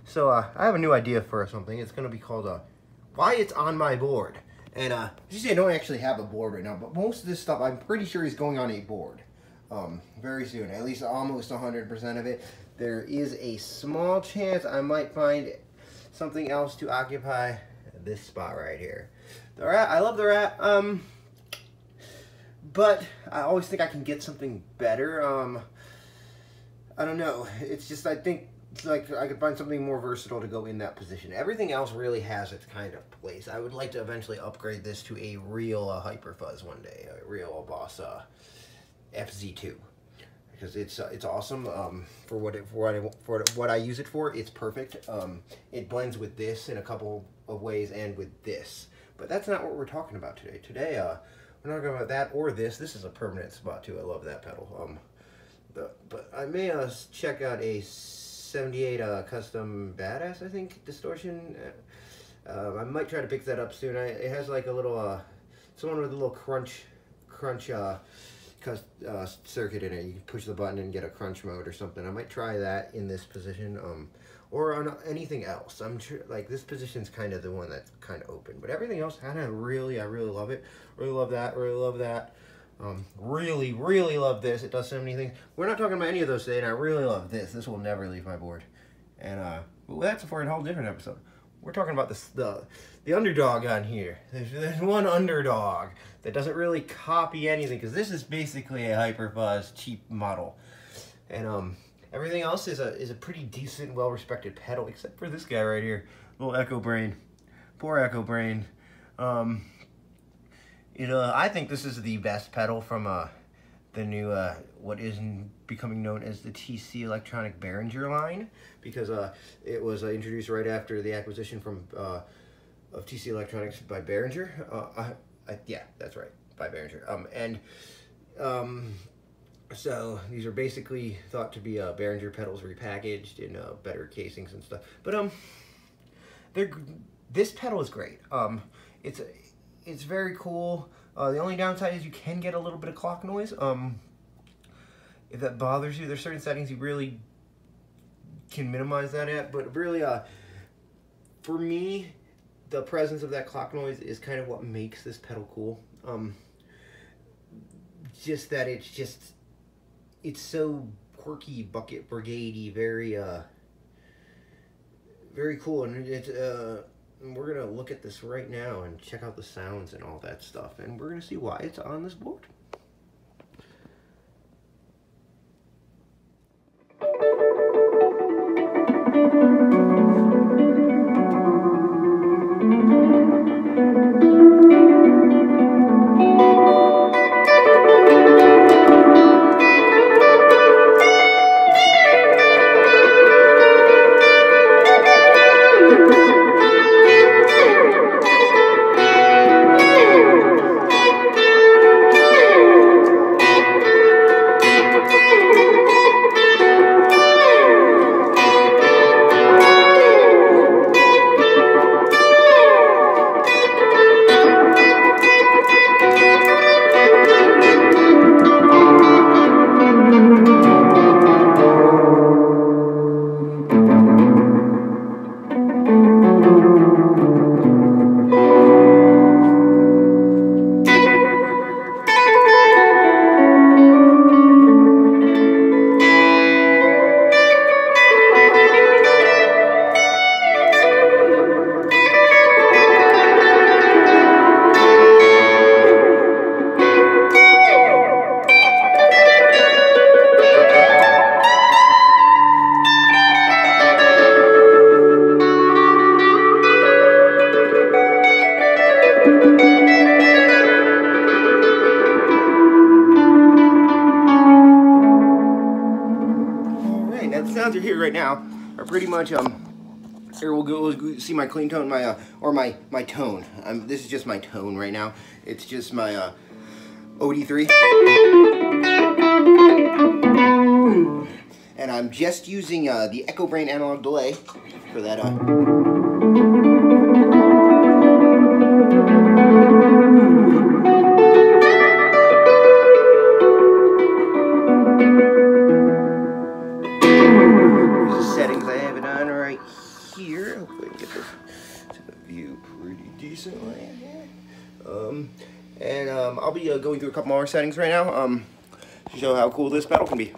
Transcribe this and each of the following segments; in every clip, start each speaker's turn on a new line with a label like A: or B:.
A: So I have a new idea for something. It's going to be called Why It's On My Board. And you see, I don't actually have a board right now, but most of this stuff I'm pretty sure is going on a board very soon. At least almost 100% of it. There is a small chance I might find something else to occupy this spot right here. The rat, I love the rat. But I always think I can get something better. I don't know. It's just, I think it's like I could find something more versatile to go in that position. Everything else really has its kind of place. I would like to eventually upgrade this to a real Hyperfuzz one day, a real Boss FZ2, because it's awesome. For what I use it for, it's perfect. It blends with this in a couple of ways and with this, but that's not what we're talking about today. Today, we're not talking about that or this. This is a permanent spot too. I love that pedal. But I may check out a 78 custom badass, I think, distortion. I might try to pick that up soon. It has like a little someone with a little crunch circuit in it. You can push the button and get a crunch mode or something. I might try that in this position, or on anything else. I'm sure like this position's kind of the one that's kind of open, but everything else I really love it. Really love that. Really love that. Really love this. It does so many things. We're not talking about any of those today, and I really love this. This will never leave my board. And well, that's for a whole different episode. We're talking about the underdog on here. There's one underdog that doesn't really copy anything, because this is basically a Hyperfuzz cheap model. And everything else is a pretty decent, well-respected pedal, except for this guy right here, little Echo Brain. Poor Echo Brain. I think this is the best pedal from the new, what is becoming known as the TC Electronic Behringer line, because it was introduced right after the acquisition of TC Electronics by Behringer. Yeah, that's right, by Behringer. So these are basically thought to be Behringer pedals repackaged in better casings and stuff. But this pedal is great. It's very cool. The only downside is you can get a little bit of clock noise. If that bothers you, there's certain settings you really can minimize that at. But really, for me, the presence of that clock noise is kind of what makes this pedal cool. Just that it's so quirky, bucket brigadey, very cool, and it's we're gonna look at this right now and check out the sounds and all that stuff, and we're gonna see why it's on this board. Are here right now are pretty much here we'll see my clean tone, my tone. This is just my tone right now. It's just my OD3, and I'm just using the Echo Brain analog delay for that. Settings I have it on right here. Hopefully I can get this to the view pretty decently. I'll be going through a couple more settings right now to show how cool this pedal can be.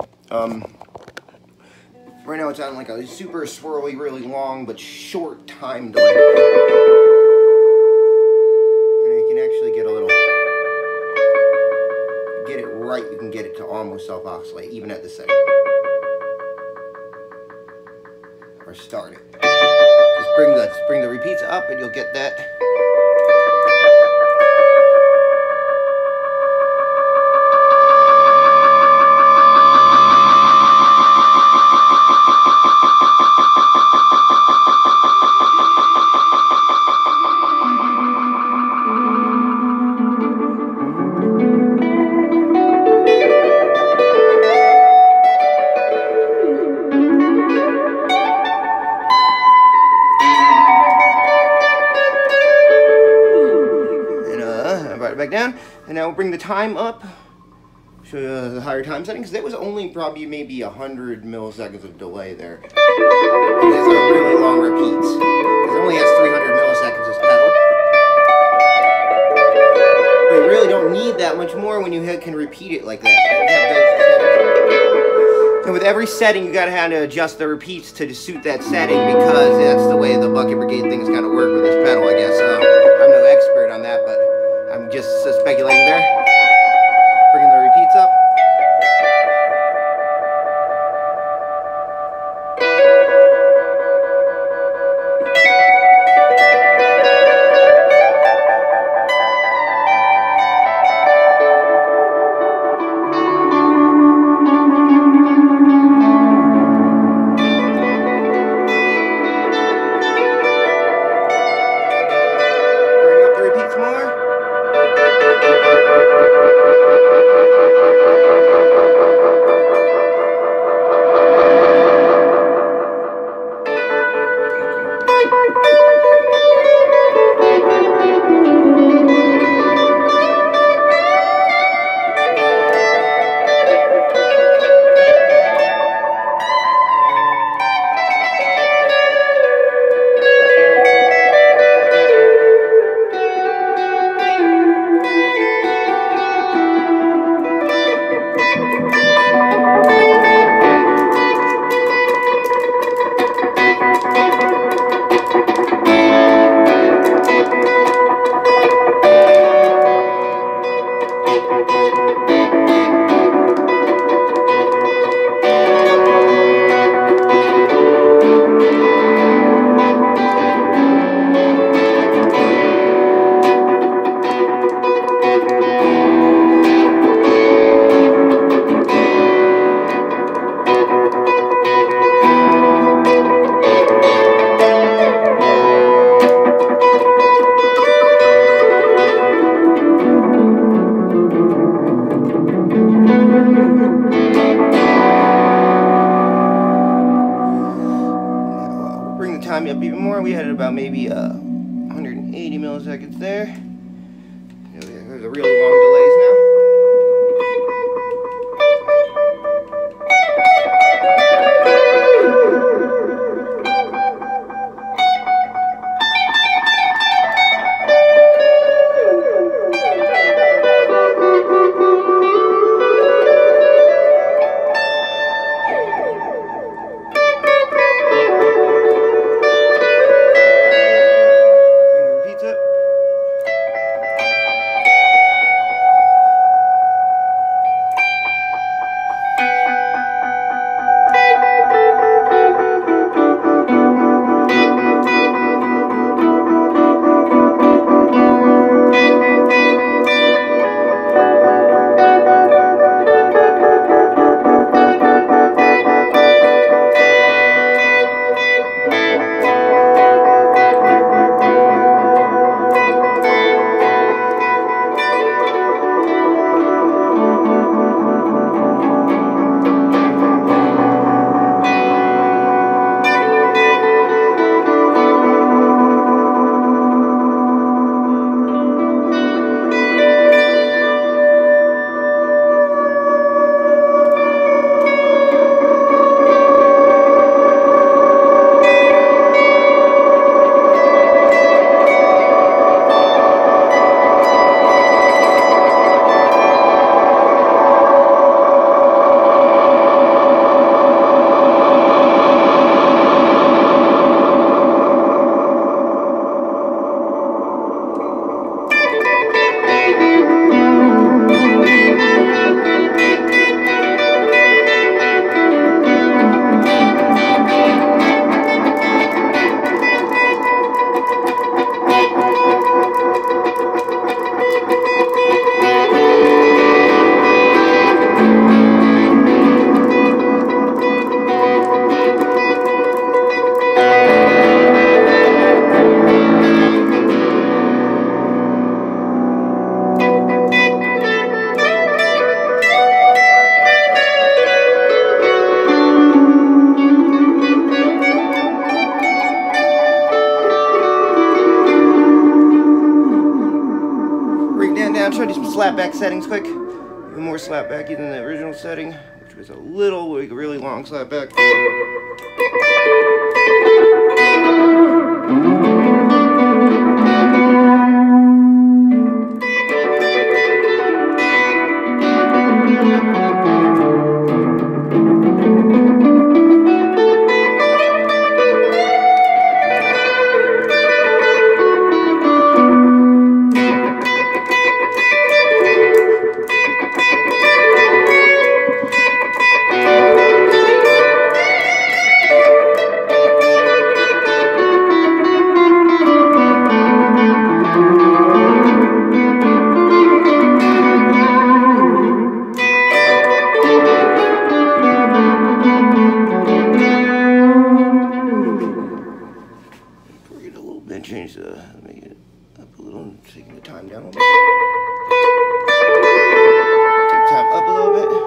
A: Right now it's on like a super swirly, really long but short time delay. And you can actually get a little, get it right, you can get it to almost self-oscillate even at this setting. Or start it. Just bring the repeats up and you'll get that. Back down, and now we'll bring the time up, show you the higher time settings. That was only probably maybe 100 milliseconds of delay there. These are really long repeats. It only has 300 milliseconds this pedal. But you really don't need that much more when you can repeat it like that. So with every setting, you gotta have to adjust the repeats to suit that setting, because that's the way the Bucket Brigade things gotta work with this pedal, I guess. I'm no expert on that, but I'm just speculating there. Bringing the repeats up. Bring up the repeats more. Time up even more. We had about maybe 180 milliseconds there. There's a really long delays now. try to do some slapback settings quick. Even more slapbacky than the original setting, which was a little, like, really long slapback. Change the, make it up a little, taking the time down a little bit. Take the time up a little bit.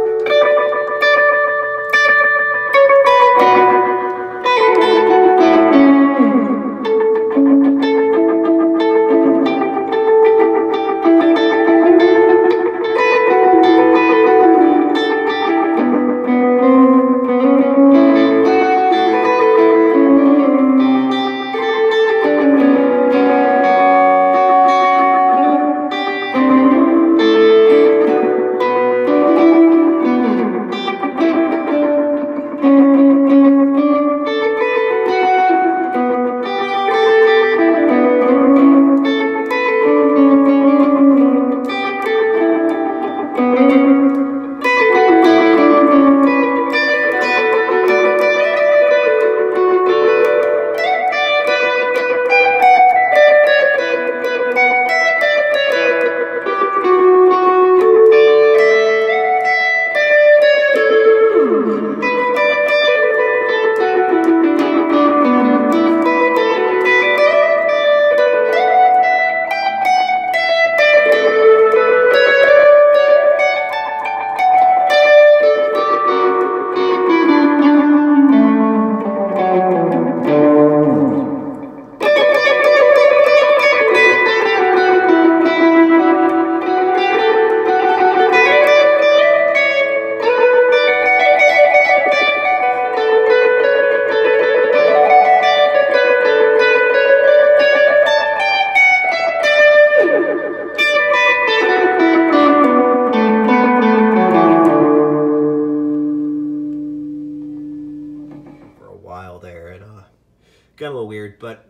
A: Got a little weird, but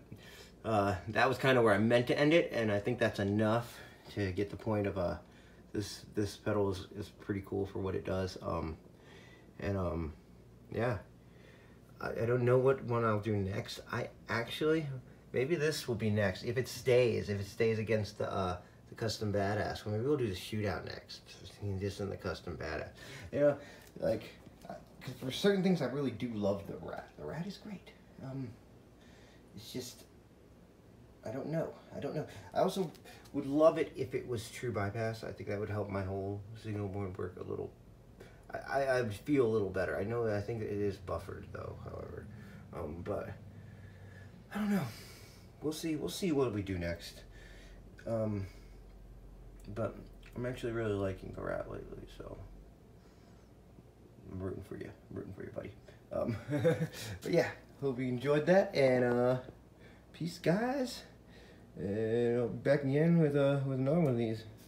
A: that was kind of where I meant to end it, and I think that's enough to get the point of this pedal is pretty cool for what it does. Yeah, I don't know what one I'll do next. I actually, maybe this will be next if it stays against the Custom Badass. Well, maybe we'll do the Shootout next, just in the Custom Badass. You know, like, cause for certain things I really do love the Rat. The Rat is great. It's just, I don't know. I also would love it if it was true bypass. I think that would help my whole signal board work a little. I feel a little better. I know that I think it is buffered though, however. But I don't know. We'll see what we do next. But I'm actually really liking the Rat lately, so I'm rooting for you, buddy. But yeah. Hope you enjoyed that, and peace, guys. And I'll be back again with another one of these.